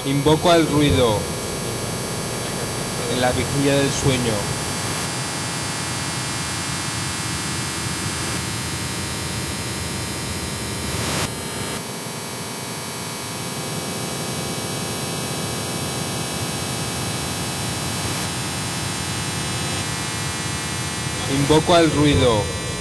Invoco al ruido en la vigilia del sueño. Invoco al ruido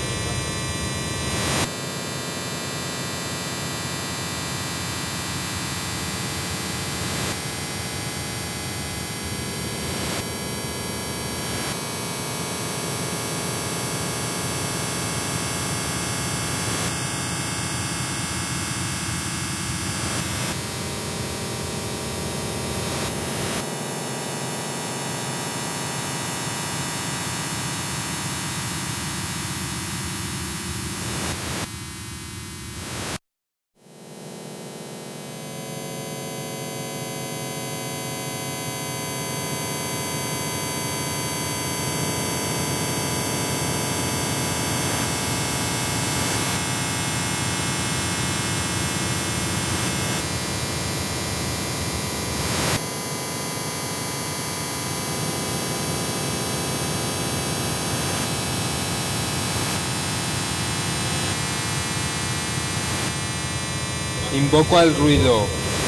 Invoco al ruido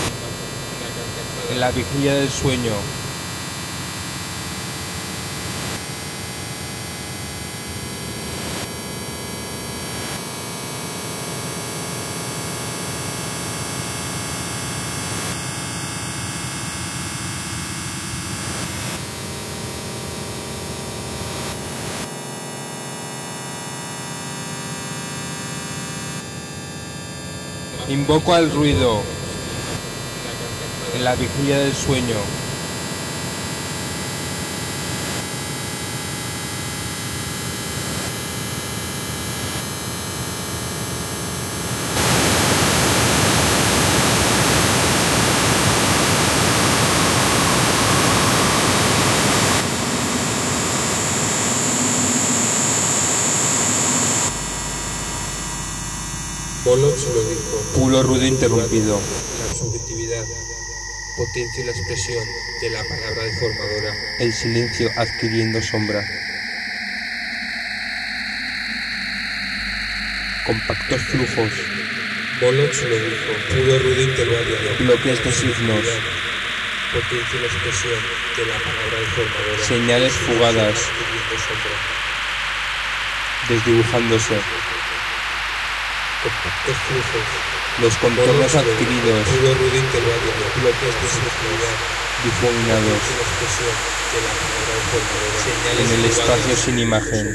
en la vigilia del sueño. Invoco al ruido en la vigilia del sueño. Polo se lo dijo. Puro, ruido, interrumpido. La subjetividad, potencia y la expresión de la palabra deformadora. El silencio adquiriendo sombra. Compactos flujos. Polo se lo dijo. Puro, ruido, interrumpido. Bloques de signos. Potencia y la expresión de la palabra deformadora. Señales fugadas. Adquiriendo sombra. Desdibujándose. Compactos flujos. Los contornos adquiridos. Puro, ruido, interrumpido. Bloques de subjetividad. Difuminados. La expresión de la palabra deformadora. Señales En el fugadas. espacio sin imagen.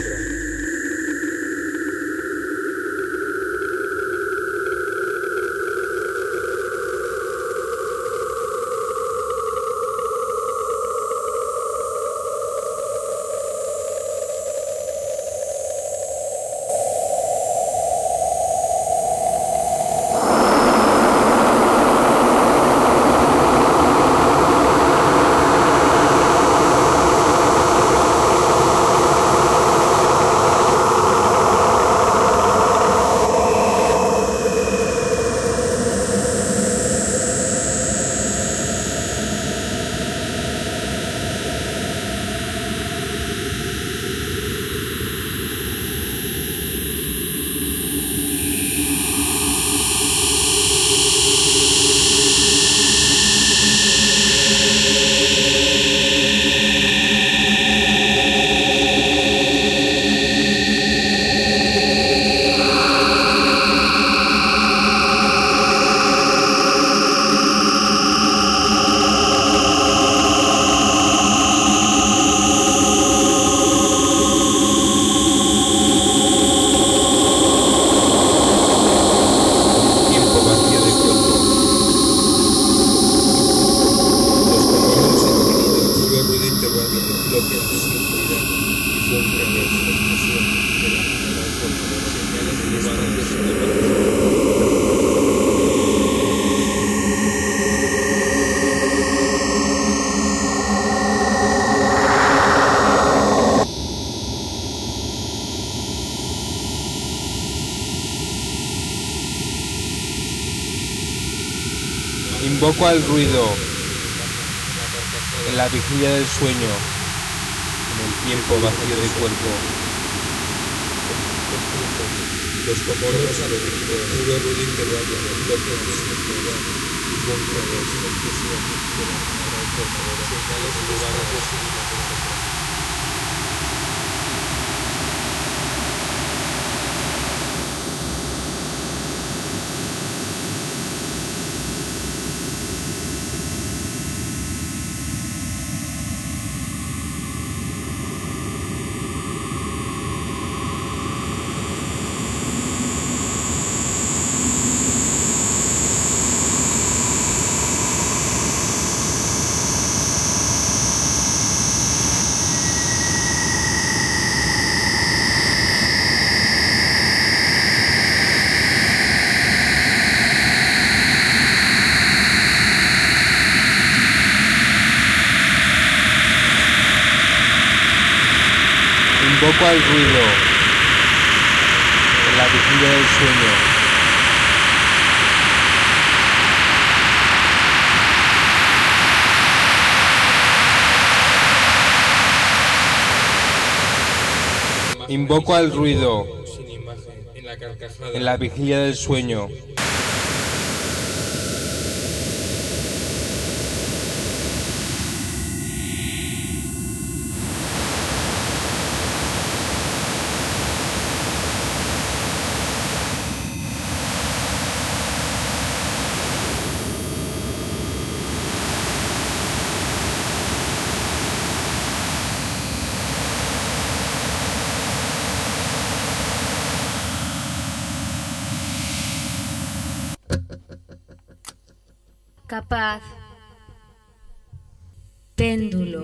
Invoco al ruido En la vigilia del sueño, en el tiempo vacío del cuerpo. Los comoros a los gritos, puro ruido interrumpido, señales de lugares de civilización. Invoco al ruido en la vigilia del sueño. Invoco al ruido sin imagen, en la carcajada, en la vigilia del sueño. Capaz, péndulo,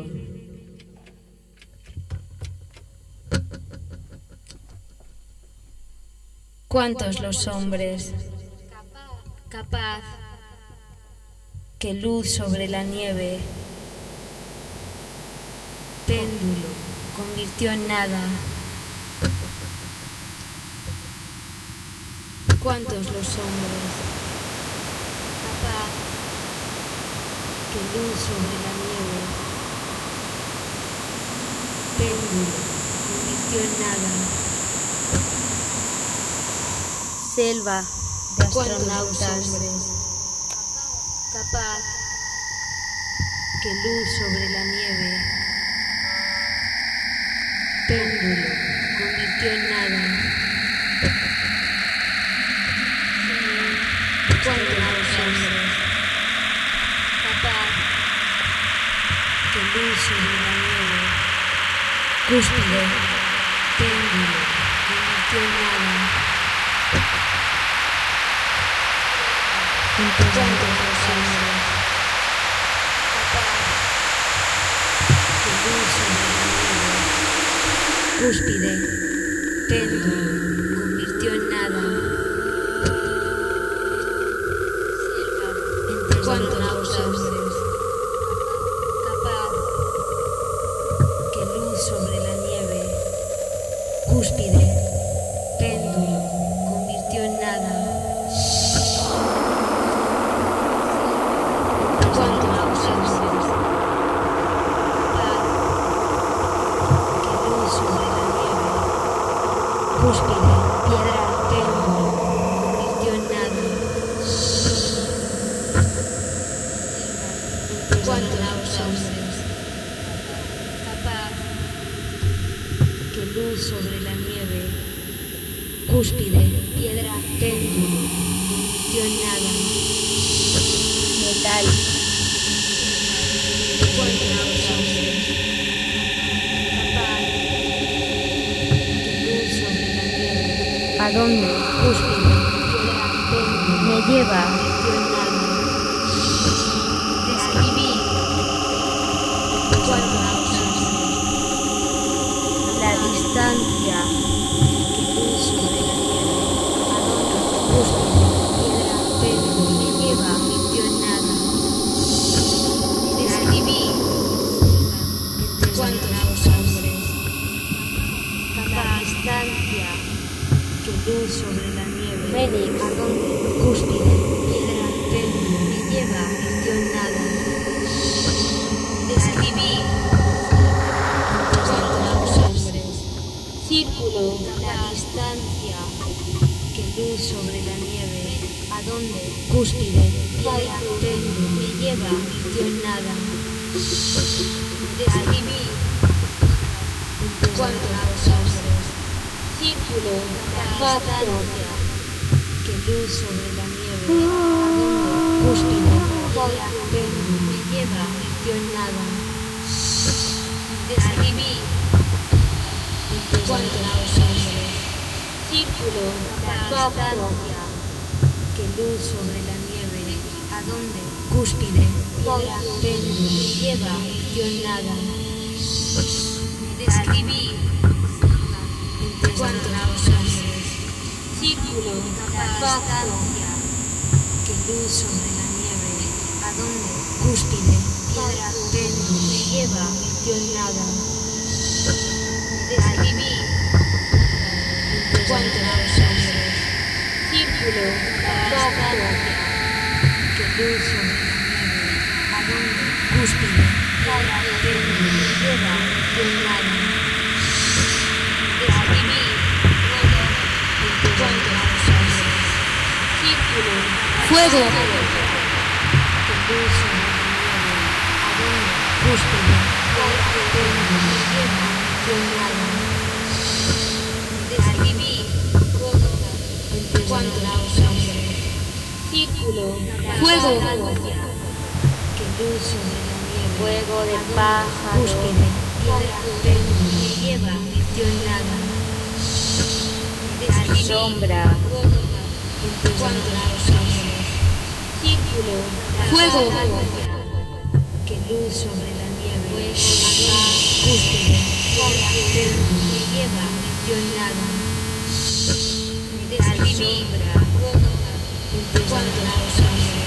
¿cuántos los hombres? Capaz, que luz sobre la nieve, péndulo, convirtió en nada. ¿Cuántos los hombres? Capaz, que luz sobre la nieve, péndulo, convirtió en nada. Selva de astronautas, capaz, que luz sobre la nieve, péndulo, convirtió en nada. ¿Cuántos los hombres? Capaz, que luz sobre la nieve, cúspide, péndulo, convirtió en nada. ¿Cuántos los hombres? Capaz, que luz sobre la nieve, cúspide, péndulo, convirtió en nada. ¿Cuántos los hombres? Capaz, que luz sobre la nieve, cúspide, péndulo, convirtió en nada. ¿Cuántos los hombres? Capaz, que luz sobre la nieve, cúspide, piedra, péndulo, convirtió en nada. ¿Cuántos los hombres? Capaz, que luz sobre la nieve, cúspide, piedra, péndulo, convirtió en nada. Metal. ¿Cuántos los hombres? Capaz, que luz sobre la nieve. ¿A dónde? Cúspide, piedra, péndulo, me lleva, convirtió en nada. Describí. ¿Cuántos los hombres? La distancia que luz sobre la nieve, a dónde, cúspide, piedra, péndulo, me lleva, convirtió en nada. Describí. ¿Cuántos los hombres? La distancia que luz sobre la nieve, Fénix, a dónde, cúspide, piedra, péndulo, me lleva, convirtió en nada. Describí. luz sobre la nieve. ¿A dónde? Cúspide, piedra, tenue, me lleva, dio nada. Describí cuántos hombres, círculo, distancia, que luz sobre la nieve. ¿A dónde? Cúspide, piedra, tenue, me lleva, dio nada. Describí cuántos hombres, círculo, distancia, que luz sobre la nieve. ¿A dónde? Cúspide, piedra, tenue, me lleva, dio nada. Describí cuántos hombres, círculo, distancia, que luz sobre la nieve. ¿A dónde? Cúspide, piedra, tenue, me lleva, dio nada. Describí cuántos hombres, círculo, distancia, que luz sobre la nieve. ¿A dónde? Cúspide, piedra, tenue, me lleva, dio nada. Describí cuántos hombres, círculo, fuego, que luz sobre la nieve. ¿A dónde? Cúspide, piedra, tenue, me lleva, dio nada. Describí cuántos hombres, círculo, fuego, que luz sobre la nieve. Fuego de pájaro, cúspide, piedra, tenue, me lleva, dio nada. Describí sombra, cuántos hombres, círculo, fuego, que luz sobre la nieve. Cúspide, piedra, tenue, me lleva, dio nada. Describí cuántos hombres,